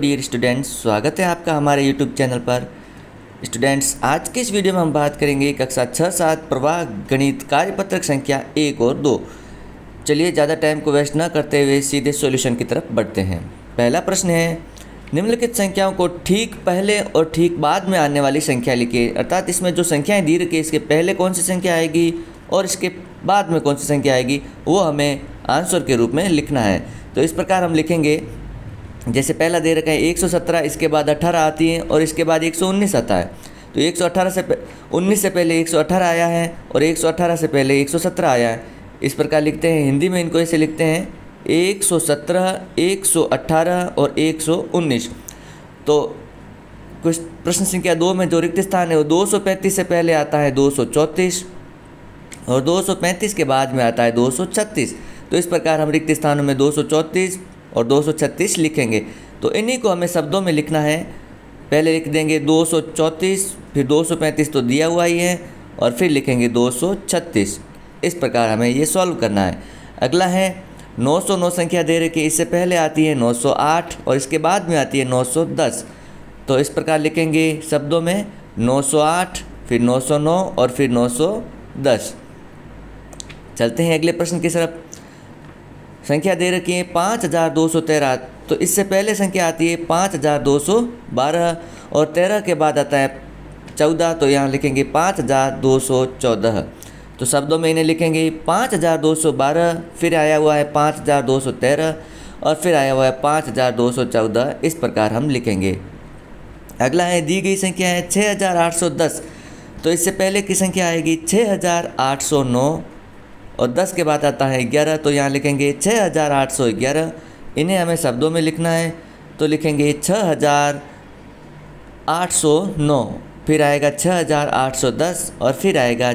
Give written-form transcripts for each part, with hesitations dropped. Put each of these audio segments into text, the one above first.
Dear students, स्वागत है आपका हमारे यूट्यूब चैनल पर। स्टूडेंट्स, आज के इस वीडियो में हम बात करेंगे कक्षा 6-7 प्रवाह गणित कार्यपत्रक संख्या 1 और 2। चलिए ज़्यादा टाइम को वेस्ट न करते हुए सीधे सॉल्यूशन की तरफ बढ़ते हैं। पहला प्रश्न है, निम्नलिखित संख्याओं को ठीक पहले और ठीक बाद में आने वाली संख्या लिखिए। अर्थात इसमें जो संख्याएँ दी रखी है इसके पहले कौन सी संख्या आएगी और इसके बाद में कौन सी संख्या आएगी वो हमें आंसर के रूप में लिखना है। तो इस प्रकार हम लिखेंगे, जैसे पहला दे रखा है 117, इसके बाद 18 आती है और इसके बाद 119 आता है। तो 118 से 19 से पहले 118 आया है और 118 से पहले 117 आया है। इस प्रकार लिखते हैं। हिंदी में इनको ऐसे लिखते हैं 117, 118 और 119। तो कुछ प्रश्न संख्या 2 में जो रिक्त स्थान है वो 235 से पहले आता है 234 और 235 के बाद में आता है 236। तो इस प्रकार हम रिक्त स्थानों में 234 और 236 लिखेंगे। तो इन्हीं को हमें शब्दों में लिखना है। पहले लिख देंगे 234, फिर 235 तो दिया हुआ ही है, और फिर लिखेंगे 236। इस प्रकार हमें ये सॉल्व करना है। अगला है 909 संख्या दे रखी है, इससे पहले आती है 908 और इसके बाद में आती है 910। तो इस प्रकार लिखेंगे शब्दों में 908, फिर 909 और फिर 910। चलते हैं अगले प्रश्न की तरफ। संख्या दे रखी है 5213। तो इससे पहले संख्या आती है 5212 और 13 के बाद आता है 14। तो यहाँ लिखेंगे 5214। तो शब्दों में इन्हें लिखेंगे 5212, फिर आया हुआ है 5213 और फिर आया हुआ है 5214। इस प्रकार हम लिखेंगे। अगला है दी गई संख्या है 6810। तो इससे पहले की संख्या आएगी 6809 और 10 के बाद आता है 11। तो यहाँ लिखेंगे 6811। इन्हें हमें शब्दों में लिखना है। तो लिखेंगे 6809, फिर आएगा 6810 और फिर आएगा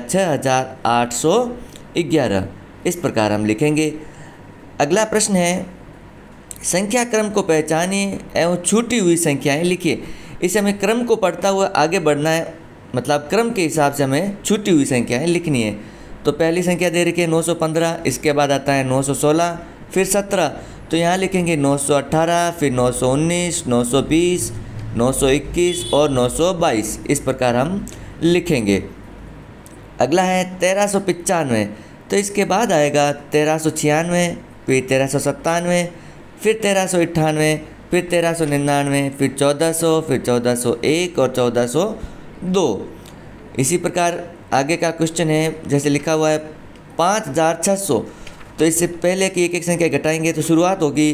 6811। इस प्रकार हम लिखेंगे। अगला प्रश्न है, संख्या क्रम को पहचानिए एवं छूटी हुई संख्याएं लिखिए। इसे हमें क्रम को पढ़ता हुआ आगे बढ़ना है, मतलब क्रम के हिसाब से हमें छूटी हुई संख्याएं लिखनी है। तो पहली संख्या दे रखी है 915, इसके बाद आता है 916, फिर 17। तो यहाँ लिखेंगे 918, फिर 919, 920, 921 और 922। इस प्रकार हम लिखेंगे। अगला है 1395। तो इसके बाद आएगा 1396, फिर 1397, फिर 1398, फिर 1399, फिर 1400, फिर 1401 और 1402। इसी प्रकार आगे का क्वेश्चन है, जैसे लिखा हुआ है 5600। तो इससे पहले की एक एक संख्या घटाएंगे तो शुरुआत होगी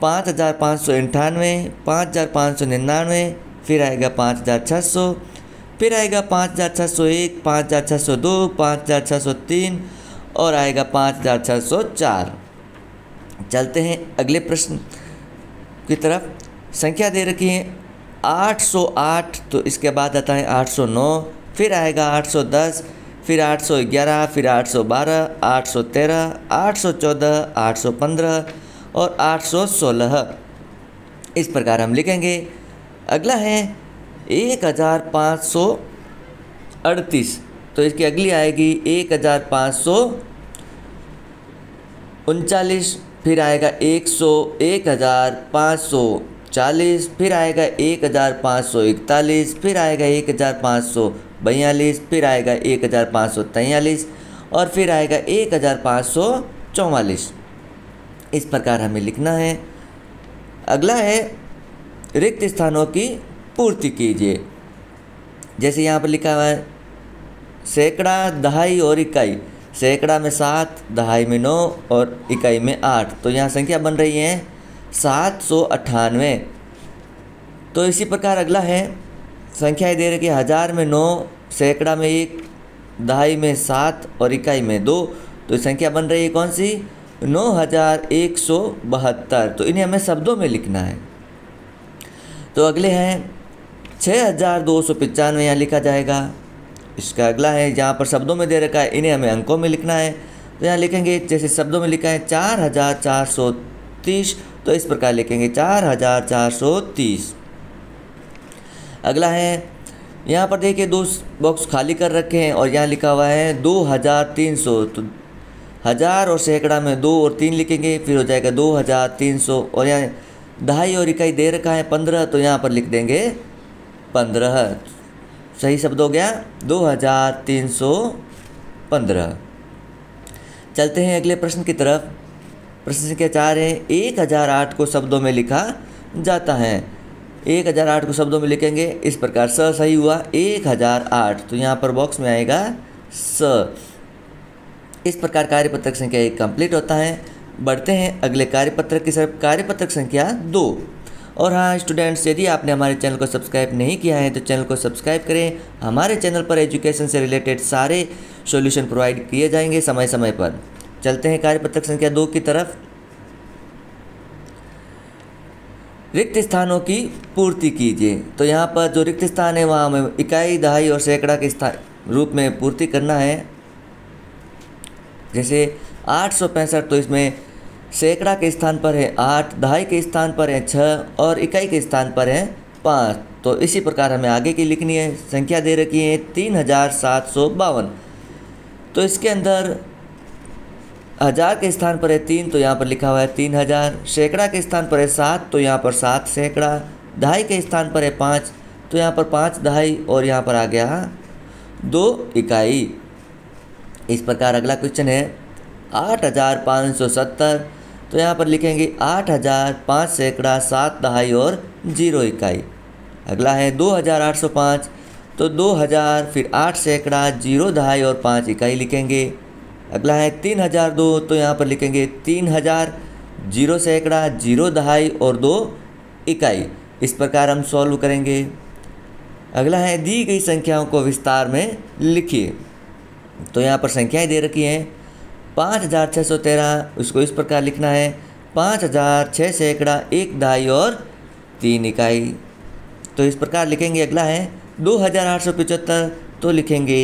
5598, 5599, फिर आएगा 5600, फिर आएगा 5601, 5602, 5603 और आएगा 5604। चलते हैं अगले प्रश्न की तरफ। संख्या दे रखी है 808। तो इसके बाद आता है 809, फिर आएगा 810, फिर 811, फिर 812, 813, 814, 815 और 816। इस प्रकार हम लिखेंगे। अगला है 1538। तो इसकी अगली आएगी 1539, फिर आएगा 1540, फिर आएगा 1541, फिर आएगा 1542, फिर आएगा 1543 और फिर आएगा 1544। इस प्रकार हमें लिखना है। अगला है रिक्त स्थानों की पूर्ति कीजिए। जैसे यहाँ पर लिखा हुआ है सैकड़ा, दहाई और इकाई। सैकड़ा में 7, दहाई में 9 और इकाई में 8। तो यहाँ संख्या बन रही है 798। तो इसी प्रकार अगला है संख्या दे रखी है 1000 में 9, सैकड़ा में 1, दहाई में 7 और इकाई में 2। तो संख्या बन रही है कौन सी? 9172। तो इन्हें हमें शब्दों में लिखना है। तो अगले हैं 6295, यहाँ लिखा जाएगा। इसका अगला है, जहाँ पर शब्दों में दे रखा है इन्हें हमें अंकों में लिखना है। तो यहाँ लिखेंगे, जैसे शब्दों में लिखा है 4430। तो इस प्रकार लिखेंगे 4430। अगला है, यहाँ पर देखिए 2 बॉक्स खाली कर रखे हैं और यहाँ लिखा हुआ है 2300। तो 1000 और सैकड़ा में 2 और 3 लिखेंगे, फिर हो जाएगा 2300 और यहाँ दहाई और इकाई दे रखा है 15, तो यहाँ पर लिख देंगे 15। सही शब्द हो गया 2315। चलते हैं अगले प्रश्न की तरफ। प्रश्न संख्या 4 है 1008 को शब्दों में लिखा जाता है। 1008 को शब्दों में लिखेंगे इस प्रकार। स सही हुआ 1008, तो यहाँ पर बॉक्स में आएगा स। इस प्रकार कार्यपत्रक संख्या 1 कंप्लीट होता है। बढ़ते हैं अगले कार्यपत्रक की तरफ, कार्यपत्रक संख्या 2। और हाँ स्टूडेंट्स, यदि आपने हमारे चैनल को सब्सक्राइब नहीं किया है तो चैनल को सब्सक्राइब करें। हमारे चैनल पर एजुकेशन से रिलेटेड सारे सॉल्यूशन प्रोवाइड किए जाएंगे समय समय पर। चलते हैं कार्यपत्रक संख्या 2 की तरफ। रिक्त स्थानों की पूर्ति कीजिए। तो यहाँ पर जो रिक्त स्थान है वहाँ हमें इकाई, दहाई और सैकड़ा के स्थान रूप में पूर्ति करना है। जैसे 865, तो इसमें सैकड़ा के स्थान पर है 8, दहाई के स्थान पर है 6 और इकाई के स्थान पर है 5। तो इसी प्रकार हमें आगे की लिखनी है। संख्या दे रखी है 3752, तो इसके अंदर हज़ार के स्थान पर है 3, तो यहाँ पर लिखा हुआ है 3000। सैकड़ा के स्थान पर है 7, तो यहाँ पर 7 सैकड़ा। दहाई के स्थान पर है 5, तो यहाँ पर 5 दहाई और यहाँ पर आ गया 2 इकाई। इस प्रकार अगला क्वेश्चन है 8570, तो यहाँ पर लिखेंगे 8000, 5 सैकड़ा, 7 दहाई और 0 इकाई। अगला है 2805, तो 2000 फिर 8 सैकड़ा, 0 दहाई और 5 इकाई लिखेंगे। अगला है 3002, तो यहाँ पर लिखेंगे 3000, 0 सैकड़ा, 0 दहाई और 2 इकाई। इस प्रकार हम सॉल्व करेंगे। अगला है दी गई संख्याओं को विस्तार में लिखिए। तो यहाँ पर संख्याएं दे रखी हैं 5613, उसको इस प्रकार लिखना है 5000, 6 सैकड़ा, 1 दहाई और 3 इकाई। तो इस प्रकार लिखेंगे। अगला है 2875, तो लिखेंगे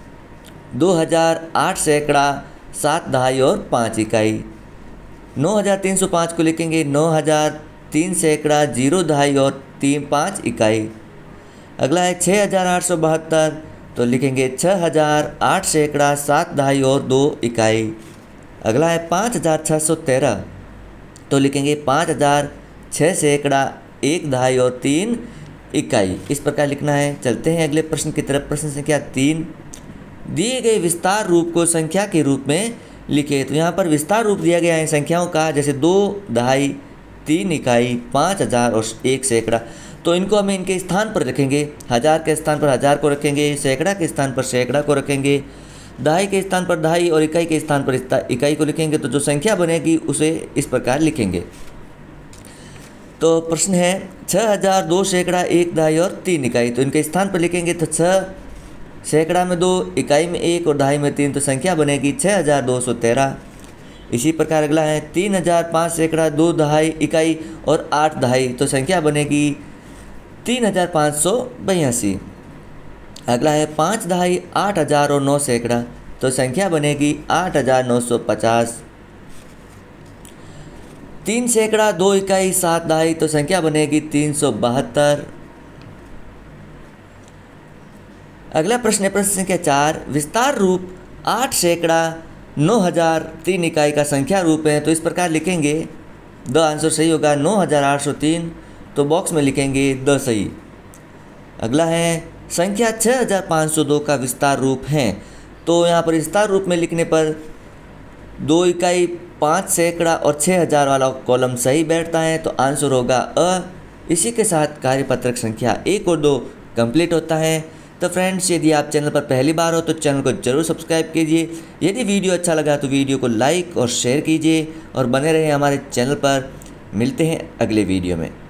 2008 सैकड़ा, 7 दहाई और 5 इकाई। 9305 को लिखेंगे 9003 सैकड़ा, 0 दहाई और 5 इकाई। अगला है 6872, तो लिखेंगे 6008 सैकड़ा, 7 दहाई और 2 इकाई। अगला है 5613, तो लिखेंगे 5000, 6 सैकड़ा, 1 दहाई और 3 इकाई। इस प्रकार लिखना है। चलते हैं अगले प्रश्न की तरफ। प्रश्न संख्या 3, दिए गए विस्तार रूप को संख्या के रूप में लिखे। तो यहाँ पर विस्तार रूप दिया गया है संख्याओं का, जैसे 2 दहाई, 3 इकाई, 5000 और 1 सैकड़ा। तो इनको हमें इनके स्थान पर रखेंगे। हज़ार के स्थान पर हज़ार को रखेंगे, सैकड़ा के स्थान पर सैकड़ा को रखेंगे, दहाई के स्थान पर दहाई और इकाई के स्थान पर इकाई को लिखेंगे। तो जो संख्या बनेगी उसे इस प्रकार लिखेंगे। तो प्रश्न है 6000, 2 सैकड़ा, 1 दहाई और 3 इकाई। तो इनके स्थान पर लिखेंगे। तो 6 सैकड़ा में 2, इकाई में 1 और दहाई में 3, तो संख्या बनेगी 6213। इसी प्रकार अगला है 3000, 5 सैकड़ा, 2 दहाई इकाई और 8 दहाई, तो संख्या बनेगी 3582। अगला है 5 दहाई, 8000 और 9 सैकड़ा, तो संख्या बनेगी 8950। 3 सैकड़ा, 2 इकाई, 7 दहाई, तो संख्या बनेगी 372। अगला प्रश्न है प्रश्न संख्या 4, विस्तार रूप 8 सैकड़ा, 9000, 3 इकाई का संख्या रूप है। तो इस प्रकार लिखेंगे। द आंसर सही होगा 9803, तो बॉक्स में लिखेंगे द सही। अगला है संख्या 6502 का विस्तार रूप है। तो यहाँ पर विस्तार रूप में लिखने पर 2 इकाई, 5 सैकड़ा और 6000 वाला कॉलम सही बैठता है, तो आंसर होगा अ। इसी के साथ कार्यपत्रक संख्या 1 और 2 कंप्लीट होता है। तो फ्रेंड्स, यदि आप चैनल पर पहली बार हो तो चैनल को जरूर सब्सक्राइब कीजिए। यदि वीडियो अच्छा लगा तो वीडियो को लाइक और शेयर कीजिए और बने रहें हमारे चैनल पर। मिलते हैं अगले वीडियो में।